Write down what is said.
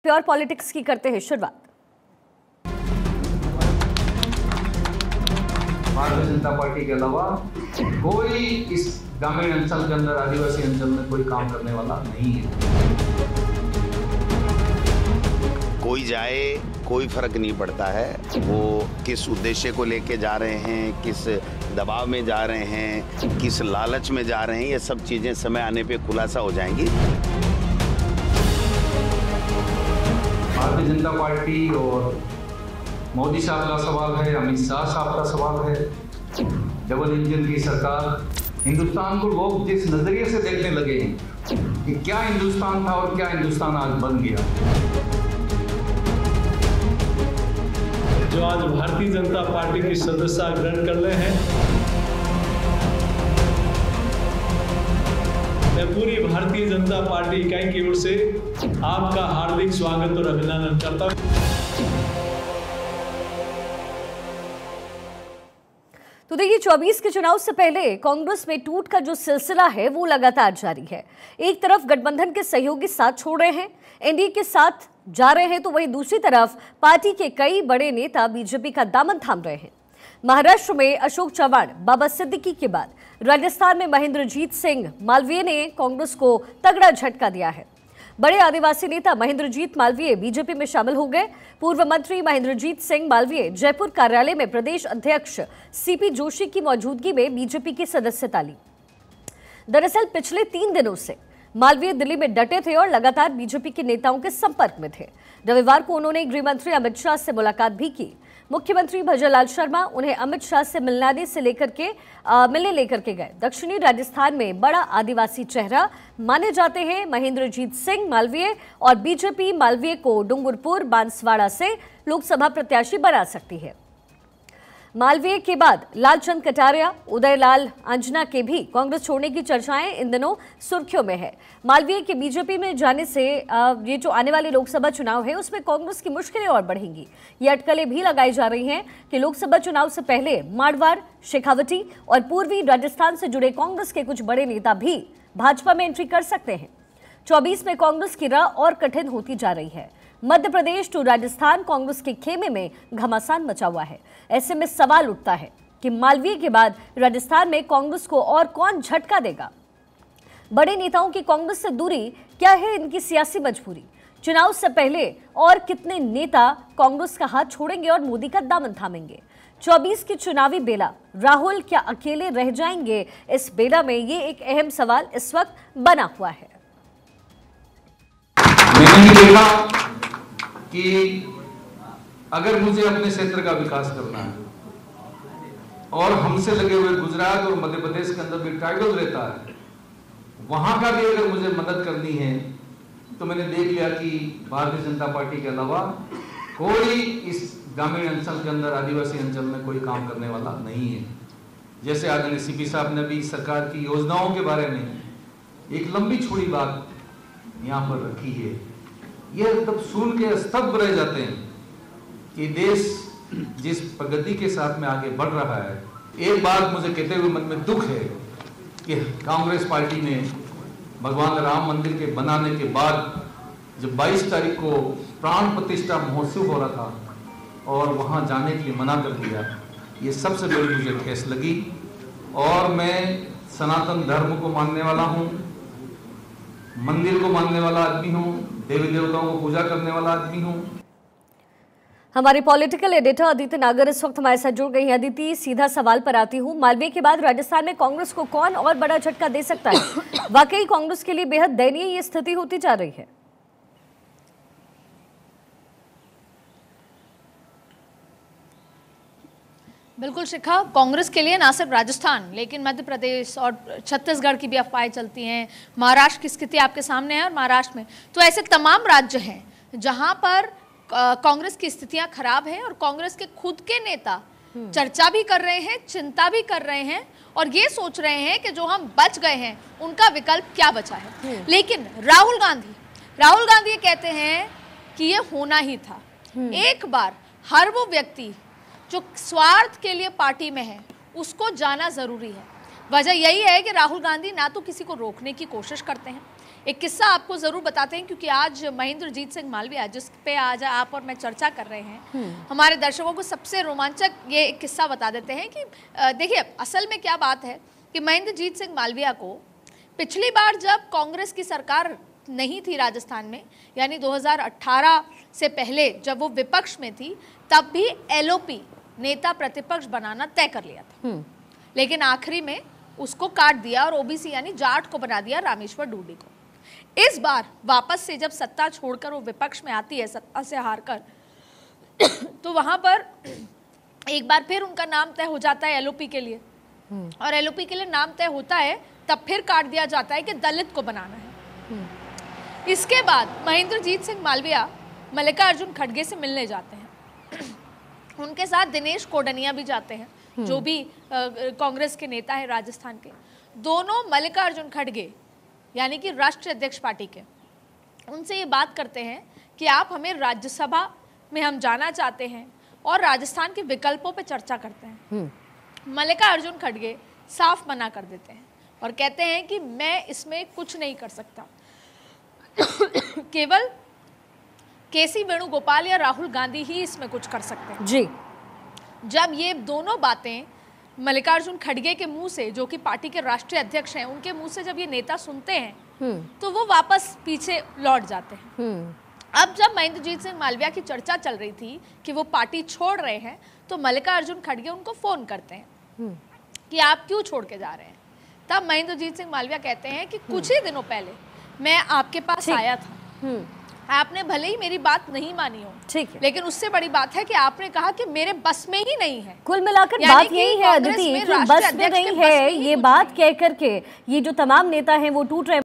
Pure politics की करते हैं शुरुआत। भारतीय जनता पार्टी के अलावा कोई इस ग्रामीण अंचल के अंदर, आदिवासी अंचल में कोई काम करने वाला नहीं है। कोई जाए कोई फर्क नहीं पड़ता है, वो किस उद्देश्य को लेके जा रहे हैं, किस दबाव में जा रहे हैं, किस लालच में जा रहे हैं, ये सब चीजें समय आने पे खुलासा हो जाएंगी। भारतीय जनता पार्टी और मोदी साहब का सवाल है, अमित शाह साहब का सवाल है। डबल इंजन की सरकार, हिंदुस्तान को लोग जिस नजरिए से देखने लगे कि क्या हिंदुस्तान था और क्या हिंदुस्तान आज बन गया। जो आज भारतीय जनता पार्टी की सदस्यता ग्रहण कर रहे हैं, मैं पूरी भारतीय जनता पार्टी इकाई की ओर से आपका हार्दिक स्वागत और अभिनंदन करता हूं। तो देखिए, 24 के चुनाव से पहले कांग्रेस में टूट का जो सिलसिला है वो लगातार जारी है। एक तरफ गठबंधन के सहयोगी साथ छोड़ रहे हैं, एनडीए के साथ जा रहे हैं, तो वहीं दूसरी तरफ पार्टी के कई बड़े नेता बीजेपी का दामन थाम रहे हैं। महाराष्ट्र में अशोक चव्हाण, बाबा सिद्दीकी के बाद राजस्थान में महेंद्रजीत सिंह मालवीय ने कांग्रेस को तगड़ा झटका दिया है। बड़े आदिवासी नेता महेंद्रजीत मालवीय बीजेपी में शामिल हो गए। पूर्व मंत्री महेंद्रजीत सिंह मालवीय जयपुर कार्यालय में प्रदेश अध्यक्ष सीपी जोशी की मौजूदगी में बीजेपी की सदस्यता ली। दरअसल पिछले 3 दिनों से मालवीय दिल्ली में डटे थे और लगातार बीजेपी के नेताओं के संपर्क में थे। रविवार को उन्होंने गृह मंत्री अमित शाह से मुलाकात भी की। मुख्यमंत्री भजनलाल शर्मा उन्हें अमित शाह से मिलने लेकर के गए। दक्षिणी राजस्थान में बड़ा आदिवासी चेहरा माने जाते हैं महेंद्रजीत सिंह मालवीय, और बीजेपी मालवीय को डूंगरपुर बांसवाड़ा से लोकसभा प्रत्याशी बना सकती है। मालवीय के बाद लालचंद कटारिया, उदयलाल अंजना के भी कांग्रेस छोड़ने की चर्चाएं इन दिनों सुर्खियों में है। मालवीय के बीजेपी में जाने से ये जो आने वाले लोकसभा चुनाव है उसमें कांग्रेस की मुश्किलें और बढ़ेंगी। ये अटकलें भी लगाई जा रही हैं कि लोकसभा चुनाव से पहले मारवाड़, शेखावटी और पूर्वी राजस्थान से जुड़े कांग्रेस के कुछ बड़े नेता भी भाजपा में एंट्री कर सकते हैं। 24 में कांग्रेस की राह और कठिन होती जा रही है। मध्य प्रदेश टू राजस्थान कांग्रेस के खेमे में घमासान मचा हुआ है। ऐसे में सवाल उठता है कि मालवीय के बाद राजस्थान में कांग्रेस को और कौन झटका देगा। बड़े नेताओं की कांग्रेस से दूरी, क्या है इनकी सियासी मजबूरी? चुनाव से पहले और कितने नेता कांग्रेस का हाथ छोड़ेंगे और मोदी का दामन थामेंगे? 24 की चुनावी बेला, राहुल क्या अकेले रह जाएंगे इस बेला में? ये एक अहम सवाल इस वक्त बना हुआ है। मैंने देखा कि अगर मुझे अपने क्षेत्र का विकास करना है और हमसे लगे हुए गुजरात और मध्य प्रदेश के अंदर भी ट्राइबल रहता है, वहां का भी अगर मुझे मदद करनी है, तो मैंने देख लिया कि भारतीय जनता पार्टी के अलावा कोई इस ग्रामीण अंचल के अंदर, आदिवासी अंचल में कोई काम करने वाला नहीं है। जैसे आदरणीय सीपी साहब ने भी सरकार की योजनाओं के बारे में एक लंबी चौड़ी बात यहाँ पर रखी है। यह तब सुन के स्तब्ध रह जाते हैं कि देश जिस प्रगति के साथ में आगे बढ़ रहा है। एक बात मुझे कहते हुए मन में दुख है कि कांग्रेस पार्टी ने भगवान राम मंदिर के बनाने के बाद जब 22 तारीख को प्राण प्रतिष्ठा महोत्सव हो रहा था और वहां जाने के लिए मना कर दिया। ये सबसे बड़ी मुझे ठेस लगी। और मैं सनातन धर्म को मानने वाला हूँ, मंदिर को मानने वाला आदमी हूँ, देवी देवताओं को पूजा करने वाला आदमी हूँ। हमारे पॉलिटिकल एडिटर अदिति नागर इस वक्त हमारे साथ जुड़ गई हैं। अदिति, सीधा सवाल पर आती हूँ, मालवीय के बाद राजस्थान में कांग्रेस को कौन और बड़ा झटका दे सकता है? वाकई कांग्रेस के लिए बेहद दयनीय ये स्थिति होती जा रही है। बिल्कुल शिखा, कांग्रेस के लिए ना सिर्फ राजस्थान लेकिन मध्य प्रदेश और छत्तीसगढ़ की भी अफवाहें चलती हैं। महाराष्ट्र की स्थिति आपके सामने है और महाराष्ट्र में तो ऐसे तमाम राज्य हैं जहां पर कांग्रेस की स्थितियां खराब हैं और कांग्रेस के खुद के नेता चर्चा भी कर रहे हैं, चिंता भी कर रहे हैं और ये सोच रहे हैं कि जो हम बच गए हैं उनका विकल्प क्या बचा है। लेकिन राहुल गांधी ये कहते हैं कि ये होना ही था। एक बार हर वो व्यक्ति जो स्वार्थ के लिए पार्टी में है उसको जाना जरूरी है। वजह यही है कि राहुल गांधी ना तो किसी को रोकने की कोशिश करते हैं, एक किस्सा आपको जरूर बताते हैं, क्योंकि आज महेंद्रजीत सिंह मालविया, जिस पे आज आप और मैं चर्चा कर रहे हैं, हमारे दर्शकों को सबसे रोमांचक ये एक किस्सा बता देते हैं कि देखिए असल में क्या बात है कि महेंद्रजीत सिंह मालविया को पिछली बार जब कांग्रेस की सरकार नहीं थी राजस्थान में, यानी 2018 से पहले जब वो विपक्ष में थी, तब भी एलओपी नेता प्रतिपक्ष बनाना तय कर लिया था, लेकिन आखिरी में उसको काट दिया और ओबीसी यानी जाट को बना दिया रामेश्वर डूडी को। इस बार वापस से जब सत्ता छोड़कर वो विपक्ष में आती है, सत्ता से हारकर, तो वहां पर एक बार फिर उनका नाम तय हो जाता है एलओपी के लिए, और एलओपी के लिए नाम तय होता है तब फिर काट दिया जाता है कि दलित को बनाना है। इसके बाद महेंद्रजीत सिंह मालविया मल्लिकार्जुन खड़गे से मिलने जाते हैं, उनके साथ दिनेश कोडनिया भी जाते हैं, जो भी कांग्रेस के नेता है राजस्थान के। दोनों मल्लिकार्जुन खड़गे यानी कि राष्ट्रीय अध्यक्ष पार्टी के, उनसे ये बात करते हैं कि आप हमें राज्यसभा में हम जाना चाहते हैं और राजस्थान के विकल्पों पे चर्चा करते हैं। मल्लिकार्जुन खड़गे साफ मना कर देते हैं और कहते हैं कि मैं इसमें कुछ नहीं कर सकता, केवल केसी वेणुगोपाल या राहुल गांधी ही इसमें कुछ कर सकते हैं। जी। जब ये दोनों बातें मल्लिकार्जुन खड़गे के मुंह से, जो कि पार्टी के राष्ट्रीय अध्यक्ष हैं, उनके मुंह से जब ये नेता सुनते हैं तो वो वापस पीछे लौट जाते हैं। अब जब महेंद्रजीत सिंह मालविया की चर्चा चल रही थी कि वो पार्टी छोड़ रहे हैं, तो मल्लिकार्जुन खड़गे उनको फोन करते हैं कि आप क्यों छोड़ के जा रहे हैं। तब महेंद्रजीत सिंह मालविया कहते हैं कि कुछ ही दिनों पहले मैं आपके पास आया था, आपने भले ही मेरी बात नहीं मानी हो, ठीक है, लेकिन उससे बड़ी बात है कि आपने कहा कि मेरे बस में ही नहीं है। कुल मिलाकर बात यही है अदिति कि बस में नहीं है, ये बात कह करके ये जो तमाम नेता हैं वो टूट रहे हैं।